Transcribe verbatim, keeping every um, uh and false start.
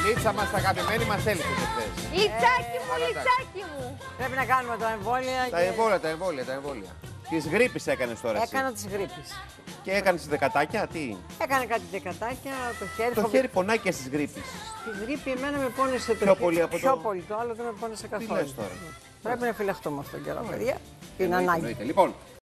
Λίτσα μας, αγαπημένη μας έλειπε χθες. Λιτσάκι μου, λιτσάκι μου. Πρέπει να κάνουμε τα εμβόλια. Τα και... εμβόλια, τα εμβόλια, τα εμβόλια. Της γρίπης έκανες τώρα εσύ. Έκανα τις γρίπης. Και έκανες δεκατάκια, τι. Έκανα κάτι δεκατάκια, το χέρι. Το φοβε- χέρι πονάει και στις γρίπης. Τη γρίπη εμένα με πόνεσε το Πιο χέρι. πολύ από το- Πιο πολύ, το άλλο δεν με πόνεσε καθόλου. λες τώρα? Πρέπει να φυλαχτούμε αυτόν τον καιρό, παιδιά. Εννοείται, Είναι ανάγκη. εννοείται. Λοιπόν,